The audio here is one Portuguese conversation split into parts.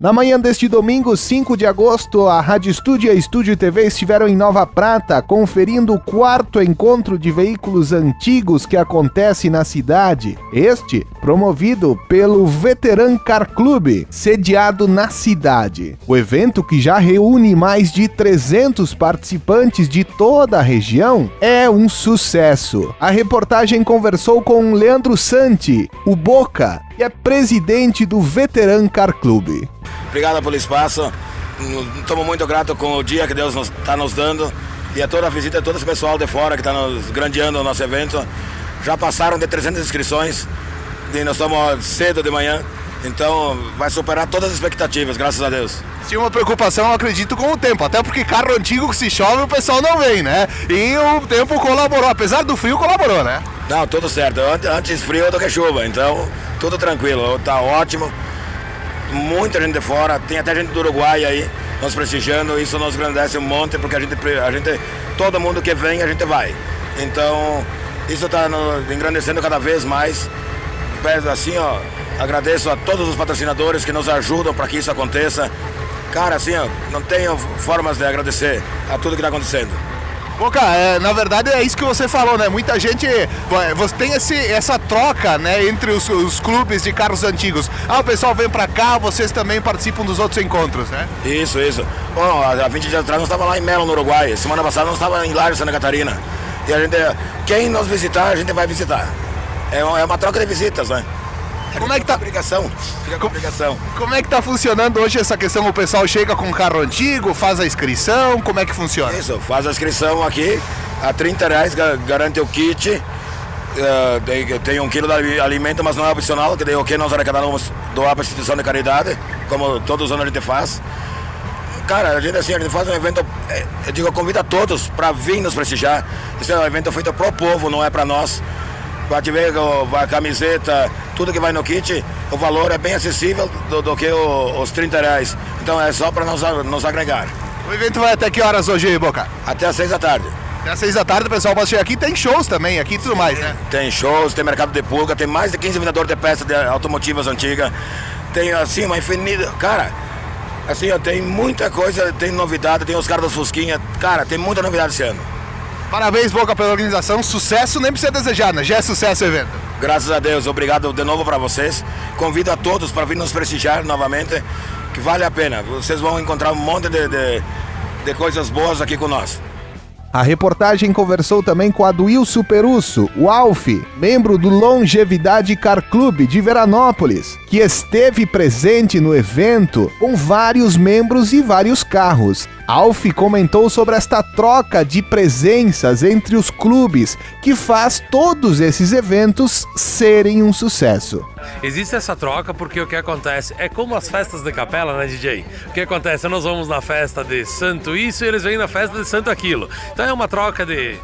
Na manhã deste domingo, 5 de agosto, a Rádio Estúdio e a Estúdio TV estiveram em Nova Prata, conferindo o 4º encontro de veículos antigos que acontece na cidade. Este, promovido pelo Veteran Car Club, sediado na cidade. O evento, que já reúne mais de 300 participantes de toda a região, é um sucesso. A reportagem conversou com Leandro Santi, o Boca, que é presidente do Veteran Car Club. Obrigado pelo espaço, estamos muito gratos com o dia que Deus está nos dando e a toda a visita, todo esse pessoal de fora que está nos grandeando o nosso evento. Já passaram de 300 inscrições e nós estamos cedo de manhã, então vai superar todas as expectativas, graças a Deus. Tinha uma preocupação, eu acredito, com o tempo, até porque carro antigo que se chove o pessoal não vem, né? E o tempo colaborou, apesar do frio colaborou, né? Não, tudo certo, antes frio do que chuva, então tudo tranquilo, tá ótimo. Muita gente de fora, tem até gente do Uruguai aí nos prestigiando, isso nos agradece um monte, porque a gente todo mundo que vem, a gente vai. Então, isso está engrandecendo cada vez mais. Assim, ó, agradeço a todos os patrocinadores que nos ajudam para que isso aconteça. Cara, assim, ó, não tenho formas de agradecer a tudo que está acontecendo. Boca, na verdade é isso que você falou, né? Muita gente, você tem essa troca, né, entre os clubes de carros antigos. O pessoal vem pra cá, vocês também participam dos outros encontros, né? Isso. Bom, há 20 dias atrás nós estávamos lá em Melo, no Uruguai. Semana passada nós estávamos em Lages, Santa Catarina. E a gente, quem nos visitar, a gente vai visitar. É uma troca de visitas, né? Como é que tá? Fica com obrigação. Como é que tá funcionando hoje essa questão? O pessoal chega com um carro antigo, faz a inscrição, como é que funciona? Isso, faz a inscrição aqui, a R$30 garante o kit, tem 1 quilo de alimento, mas não é opcional, que daí o que nós arrecadamos doar para a instituição de caridade, como todos os anos a gente faz. Cara, a gente faz um evento, eu convido todos para vir nos prestigiar. Esse é um evento feito pro povo, não é para nós. Pode ver a camiseta, tudo que vai no kit, o valor é bem acessível do que os R$30. Então é só para nos agregar. O evento vai até que horas hoje, Boca? Até às 6 da tarde. Até às 6 da tarde o pessoal pode chegar aqui, tem shows também aqui e tudo mais, né? Tem shows, tem mercado de pulga, tem mais de 15 vendedores de peças de automotivas antigas. Tem assim uma infinita... Cara, assim, ó, tem muita coisa, tem novidade, tem os caras das Fusquinha. Cara, tem muita novidade esse ano. Parabéns, Boca, pela organização. Sucesso, nem precisa desejar, né? Já é sucesso o evento. Graças a Deus, obrigado de novo para vocês. Convido a todos para vir nos prestigiar novamente, que vale a pena. Vocês vão encontrar um monte de coisas boas aqui com nós. A reportagem conversou também com Aduilson Perusso, o Alf, membro do Longevidade Car Club de Veranópolis, que esteve presente no evento com vários membros e vários carros. Alf comentou sobre esta troca de presenças entre os clubes que faz todos esses eventos serem um sucesso. Existe essa troca porque o que acontece é como as festas de capela, né, DJ? O que acontece? Nós vamos na festa de santo isso e eles vêm na festa de santo aquilo. Então é uma troca de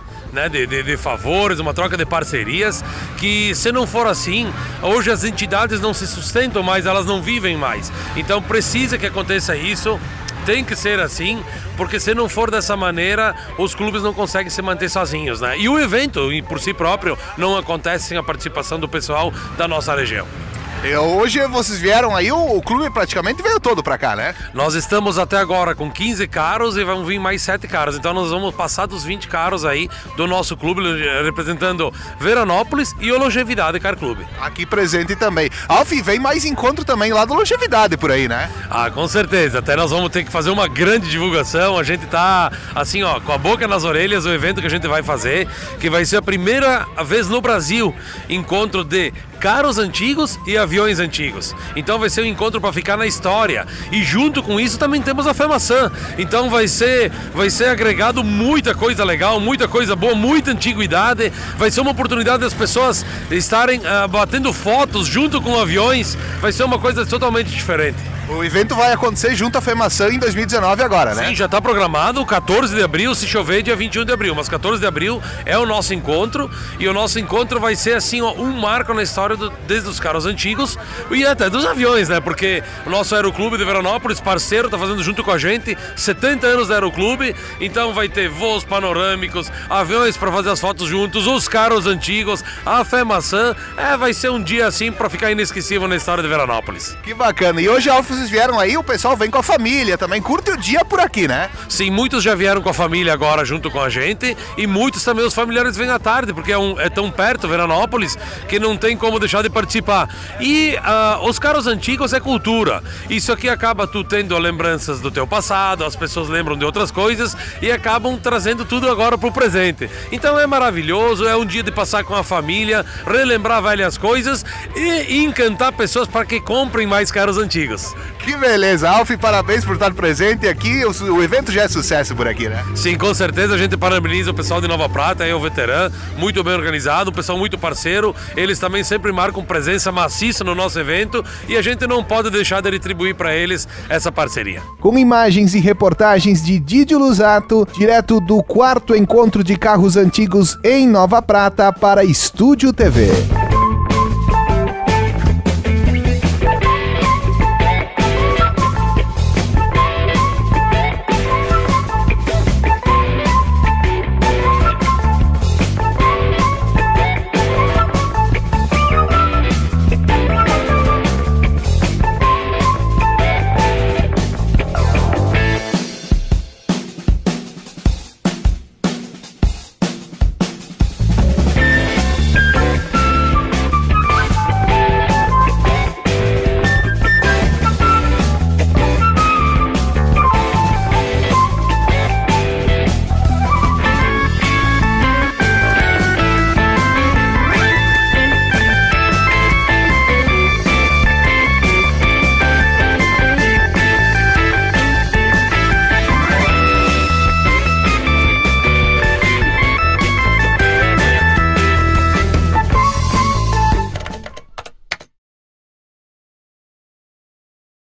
favores, uma troca de parcerias que, se não for assim, hoje as entidades não se sustentam mais, elas não vivem mais. Então precisa que aconteça isso. Tem que ser assim, porque se não for dessa maneira, os clubes não conseguem se manter sozinhos, né? E o evento, por si próprio, não acontece sem a participação do pessoal da nossa região. Hoje vocês vieram aí, o clube praticamente veio todo pra cá, né? Nós estamos até agora com 15 carros e vão vir mais 7 carros. Então nós vamos passar dos 20 carros aí do nosso clube, representando Veranópolis e o Longevidade Car Club. Aqui presente também. Alf, vem mais encontro também lá do Longevidade por aí, né? Com certeza. Até nós vamos ter que fazer uma grande divulgação. A gente tá, assim, ó, com a boca nas orelhas, o evento que a gente vai fazer, que vai ser a primeira vez no Brasil, encontro de carros antigos e aviões antigos. Então vai ser um encontro para ficar na história. E junto com isso também temos a FEMAÇã. Então vai ser agregado muita coisa legal, muita coisa boa, muita antiguidade. Vai ser uma oportunidade das pessoas estarem batendo fotos junto com aviões. Vai ser uma coisa totalmente diferente. O evento vai acontecer junto à FEMAÇã em 2019 agora, né? Sim, já está programado, 14 de abril, se chover, dia 21 de abril. Mas 14 de abril é o nosso encontro, e o nosso encontro vai ser assim, ó, um marco na história desde os carros antigos antigos e até dos aviões, né? Porque o nosso Aeroclube de Veranópolis, parceiro, tá fazendo junto com a gente 70 anos do Aeroclube, então vai ter voos panorâmicos, aviões para fazer as fotos juntos, os carros antigos, a Fé Maçã. Vai ser um dia assim para ficar inesquecível na história de Veranópolis. Que bacana. E hoje, Alf, vocês vieram aí, o pessoal vem com a família também, curte o dia por aqui, né? Sim, muitos já vieram com a família agora junto com a gente e muitos também os familiares vêm à tarde, porque é tão perto Veranópolis que não tem como deixar de participar. E os carros antigos é cultura. Isso aqui acaba tu tendo lembranças do teu passado, as pessoas lembram de outras coisas e acabam trazendo tudo agora pro presente. Então é maravilhoso, é um dia de passar com a família, relembrar velhas coisas e encantar pessoas para que comprem mais carros antigos. Que beleza, Alf, parabéns por estar presente aqui, o evento já é sucesso por aqui, né? Sim, com certeza, a gente parabeniza o pessoal de Nova Prata, o veterano, muito bem organizado, um pessoal muito parceiro, eles também sempre marcam presença maciça no nosso evento e a gente não pode deixar de retribuir para eles essa parceria. Com imagens e reportagens de Didio Lusato, direto do 4º Encontro de Carros Antigos em Nova Prata para Estúdio TV.